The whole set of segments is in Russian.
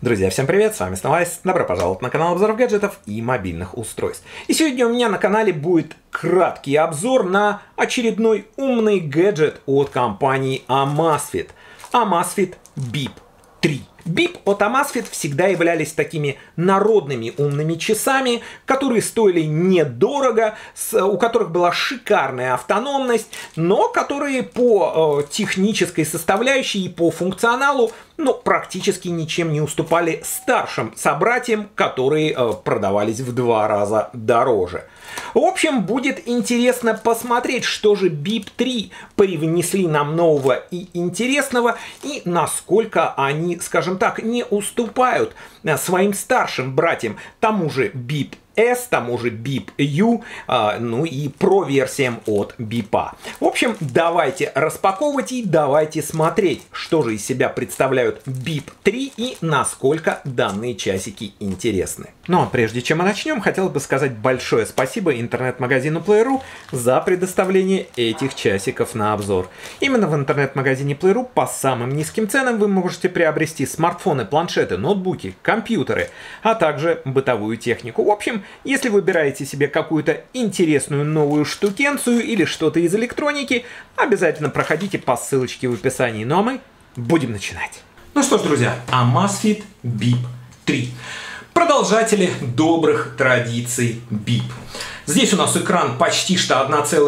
Друзья, всем привет, с вами снова Айс. Добро пожаловать на канал обзоров гаджетов и мобильных устройств. И сегодня у меня на канале будет краткий обзор на очередной умный гаджет от компании Amazfit. Amazfit Bip 3. Bip от Amazfit всегда являлись такими народными умными часами, которые стоили недорого, у которых была шикарная автономность, но которые по технической составляющей и по функционалу практически ничем не уступали старшим собратьям, которые продавались в 2 раза дороже. В общем, будет интересно посмотреть, что же Bip 3 привнесли нам нового и интересного, и насколько они, скажем так, не уступают своим старшим братьям, тому же Bip S, тому же Bip U, ну и про версиям от Bip. В общем, давайте распаковывать и давайте смотреть, что же из себя представляют Bip 3 и насколько данные часики интересны. Ну а прежде чем мы начнем, хотел бы сказать большое спасибо интернет-магазину Play.ru за предоставление этих часиков на обзор. Именно в интернет-магазине Play.ru по самым низким ценам вы можете приобрести смартфоны, планшеты, ноутбуки, компьютеры, а также бытовую технику. В общем, если выбираете себе какую-то интересную новую штукенцию или что-то из электроники, обязательно проходите по ссылочке в описании. Ну а мы будем начинать. Ну что ж, друзья, Amazfit Bip 3. Продолжатели добрых традиций Bip. Здесь у нас экран почти что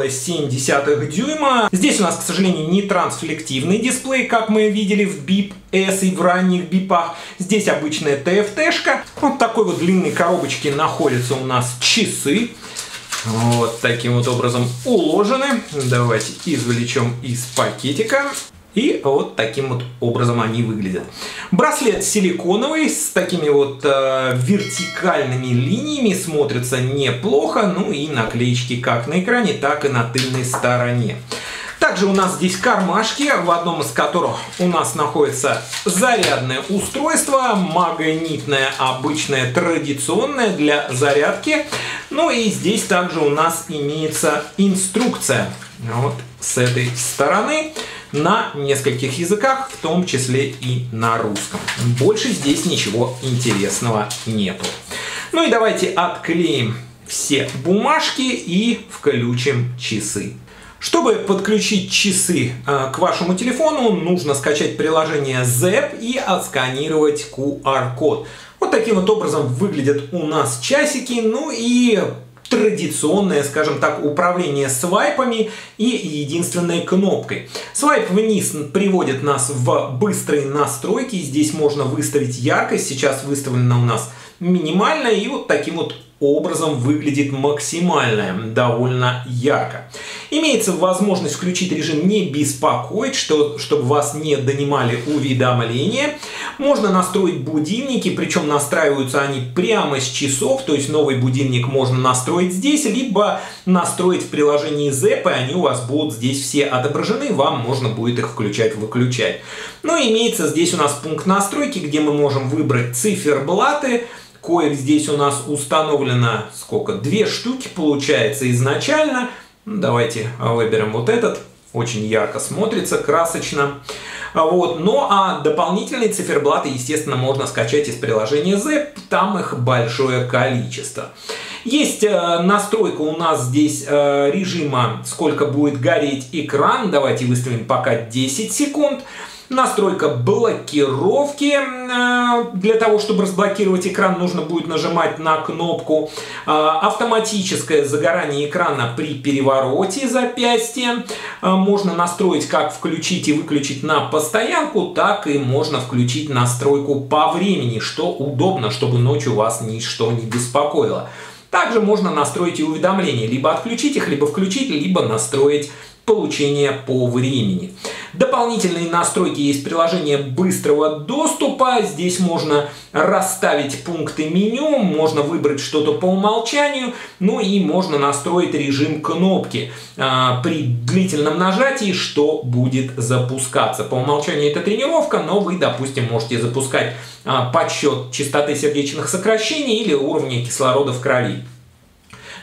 1,7 дюйма. Здесь у нас, к сожалению, не трансфлективный дисплей, как мы видели в Bip S и в ранних бипах. Здесь обычная TFT-шка. Вот в такой вот длинной коробочке находятся у нас часы. Вот таким вот образом уложены. Давайте извлечем из пакетика. И вот таким вот образом они выглядят. Браслет силиконовый с такими вот вертикальными линиями, смотрится неплохо. Ну и наклеечки как на экране, так и на тыльной стороне. Также у нас здесь кармашки, в одном из которых у нас находится зарядное устройство, магнитное, обычное, традиционное для зарядки. Ну и здесь также у нас имеется инструкция вот с этой стороны на нескольких языках, в том числе и на русском. Больше здесь ничего интересного нету. Ну и давайте отклеим все бумажки и включим часы. Чтобы подключить часы к вашему телефону, нужно скачать приложение ZEP и отсканировать QR-код. Вот таким вот образом выглядят у нас часики. Ну и традиционное, скажем так, управление свайпами и единственной кнопкой. Свайп вниз приводит нас в быстрые настройки. Здесь можно выставить яркость. Сейчас выставлена у нас минимальная. И вот таким вот образом выглядит максимальная, довольно ярко. Имеется возможность включить режим «Не беспокоить», чтобы вас не донимали уведомления. Можно настроить будильники, причем настраиваются они прямо с часов, то есть новый будильник можно настроить здесь, либо настроить в приложении ZEP, и они у вас будут здесь все отображены, вам можно будет их включать-выключать. Но имеется здесь у нас пункт настройки, где мы можем выбрать циферблаты. Коек здесь у нас установлено сколько? 2 штуки получается изначально. Давайте выберем вот этот. Очень ярко смотрится, красочно. Вот. Ну а дополнительные циферблаты, естественно, можно скачать из приложения ZEP. Там их большое количество. Есть настройка у нас здесь режима, сколько будет гореть экран. Давайте выставим пока 10 секунд. Настройка блокировки. Для того, чтобы разблокировать экран, нужно будет нажимать на кнопку. Автоматическое загорание экрана при перевороте запястья. Можно настроить, как включить и выключить на постоянку, так и можно включить настройку по времени, что удобно, чтобы ночью вас ничто не беспокоило. Также можно настроить и уведомления. Либо отключить их, либо включить, либо настроить получение по времени. Дополнительные настройки есть приложение быстрого доступа. Здесь можно расставить пункты меню, можно выбрать что-то по умолчанию, ну и можно настроить режим кнопки при длительном нажатии, что будет запускаться. По умолчанию это тренировка, но вы, допустим, можете запускать подсчет частоты сердечных сокращений или уровня кислорода в крови.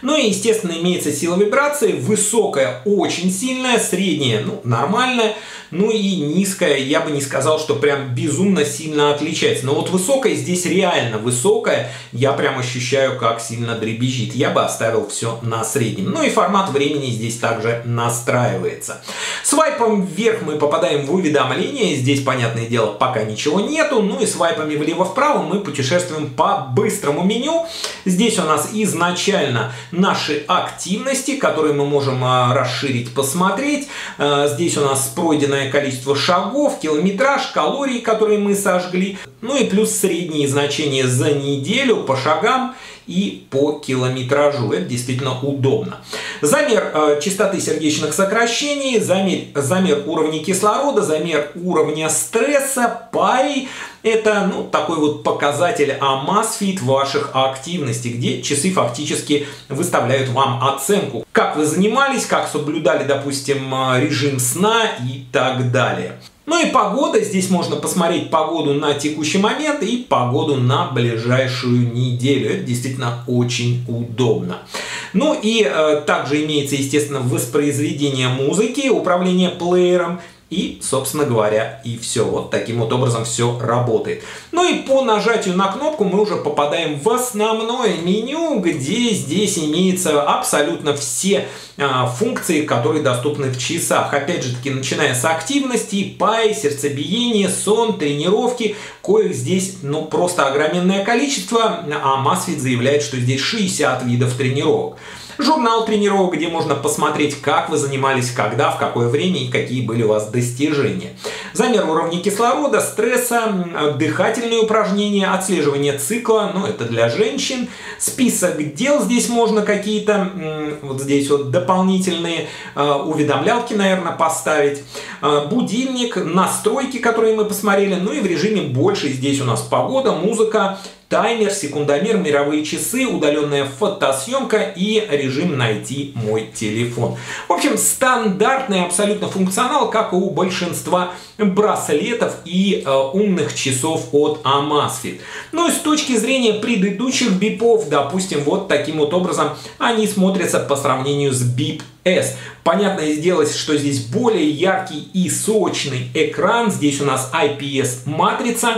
Ну и, естественно, имеется сила вибрации, высокая, очень сильная, средняя, ну, нормальная, ну и низкая, я бы не сказал, что прям безумно сильно отличается. Но вот высокая здесь реально высокая, я прям ощущаю, как сильно дребезжит. Я бы оставил все на среднем. Ну и формат времени здесь также настраивается. Свайпом вверх мы попадаем в уведомления, здесь, понятное дело, пока ничего нету. Ну и свайпами влево-вправо мы путешествуем по быстрому меню. Здесь у нас изначально наши активности, которые мы можем расширить, посмотреть. Здесь у нас пройденное количество шагов, километраж, калорий, которые мы сожгли. Ну и плюс средние значения за неделю по шагам и по километражу. Это действительно удобно. Замер частоты сердечных сокращений, замер уровня кислорода, замер уровня стресса, парий. Это, ну, такой вот показатель Amazfit ваших активностей, где часы фактически выставляют вам оценку, как вы занимались, как соблюдали, допустим, режим сна и так далее. Ну и погода. Здесь можно посмотреть погоду на текущий момент и погоду на ближайшую неделю. Это действительно очень удобно. Ну и также имеется, естественно, воспроизведение музыки, управление плеером. И, собственно говоря, и все. Вот таким вот образом все работает. Ну и по нажатию на кнопку мы уже попадаем в основное меню, где здесь имеются абсолютно все функции, которые доступны в часах. Опять же таки, начиная с активности, пай, сердцебиение, сон, тренировки, коих здесь, ну, просто огроменное количество. А Amazfit заявляет, что здесь 60 видов тренировок. Журнал тренировок, где можно посмотреть, как вы занимались, когда, в какое время и какие были у вас достижения. Замер уровня кислорода, стресса, дыхательные упражнения, отслеживание цикла, ну это для женщин. Список дел здесь можно какие-то, вот здесь вот дополнительные уведомлялки, наверное, поставить. Будильник, настройки, которые мы посмотрели, ну и в режиме больше здесь у нас погода, музыка, таймер, секундомер, мировые часы, удаленная фотосъемка и режим «Найти мой телефон». В общем, стандартный абсолютно функционал, как и у большинства браслетов и умных часов от Amazfit. Ну и с точки зрения предыдущих бипов, допустим, вот таким вот образом они смотрятся по сравнению с BIP S. Понятно сделать, что здесь более яркий и сочный экран. Здесь у нас IPS-матрица.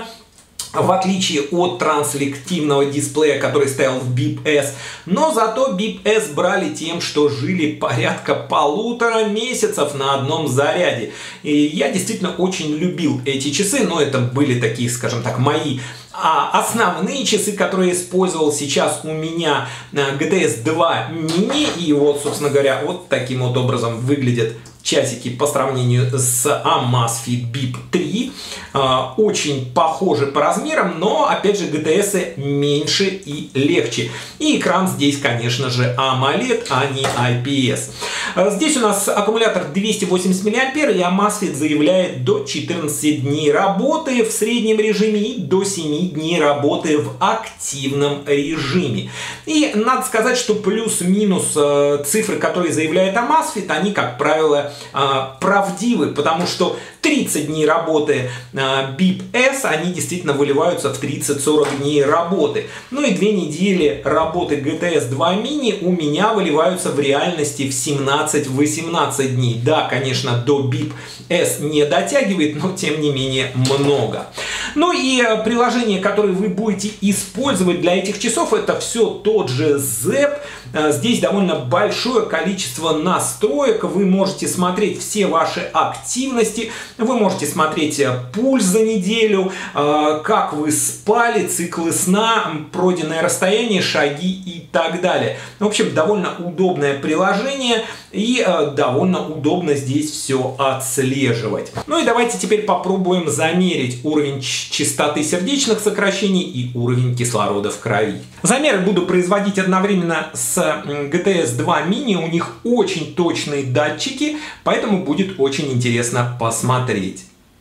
В отличие от транслективного дисплея, который стоял в BIP S. Но зато BIP S брали тем, что жили порядка 1,5 месяцев на одном заряде. И я действительно очень любил эти часы, но это были такие, скажем так, мои основные часы, которые я использовал. Сейчас у меня GTS 2 Mini, и вот, собственно говоря, вот таким вот образом выглядят часики по сравнению с Amazfit BIP 3. Очень похожи по размерам, но, опять же, GTS меньше и легче. И экран здесь, конечно же, AMOLED, а не IPS. Здесь у нас аккумулятор 280 мАh, и Amazfit заявляет до 14 дней работы в среднем режиме и до 7 дней работы в активном режиме. И надо сказать, что плюс-минус цифры, которые заявляет Amazfit, они, как правило, правдивы, потому что 30 дней работы BIP S, они действительно выливаются в 30-40 дней работы. Ну и 2 недели работы GTS 2 Mini у меня выливаются в реальности в 17-18 дней. Да, конечно, до BIP S не дотягивает, но тем не менее много. Ну и приложение, которое вы будете использовать для этих часов, это все тот же ZEP. Здесь довольно большое количество настроек. Вы можете смотреть все ваши активности. Вы можете смотреть пульс за неделю, как вы спали, циклы сна, пройденное расстояние, шаги и так далее. В общем, довольно удобное приложение и довольно удобно здесь все отслеживать. Ну и давайте теперь попробуем замерить уровень частоты сердечных сокращений и уровень кислорода в крови. Замеры буду производить одновременно с GTS 2 Mini. У них очень точные датчики, поэтому будет очень интересно посмотреть.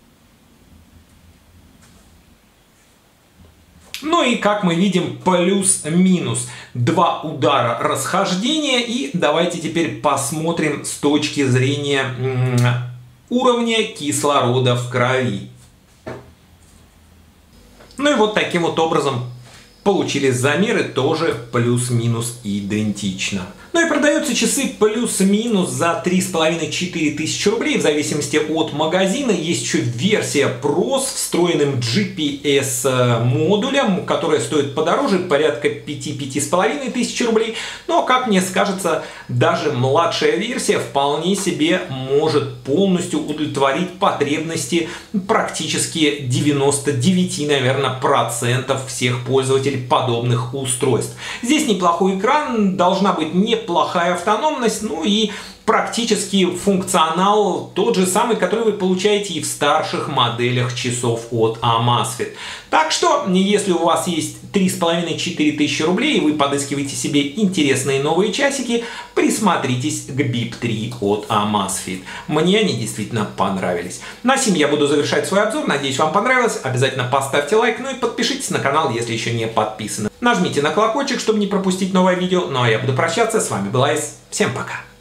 Ну и, как мы видим, плюс-минус 2 удара расхождения. И давайте теперь посмотрим с точки зрения уровня кислорода в крови. Ну и вот таким вот образом получили замеры тоже плюс-минус идентично. Ну и продаются часы плюс-минус за 3,5-4 тысячи рублей в зависимости от магазина. Есть еще версия Pro с встроенным GPS модулем, которая стоит подороже, порядка 5-5,5 тысяч рублей. Но, как мне кажется, даже младшая версия вполне себе может полностью удовлетворить потребности практически 99, наверное, процентов всех пользователей подобных устройств. Здесь неплохой экран, должна быть неплохая автономность, ну и практически функционал тот же самый, который вы получаете и в старших моделях часов от Amazfit. Так что, если у вас есть 3,5-4 тысячи рублей и вы подыскиваете себе интересные новые часики, присмотритесь к Bip 3 от Amazfit. Мне они действительно понравились. На сим я буду завершать свой обзор. Надеюсь, вам понравилось. Обязательно поставьте лайк, ну и подпишитесь на канал, если еще не подписаны. Нажмите на колокольчик, чтобы не пропустить новое видео. Ну а я буду прощаться. С вами был Айс. Всем пока.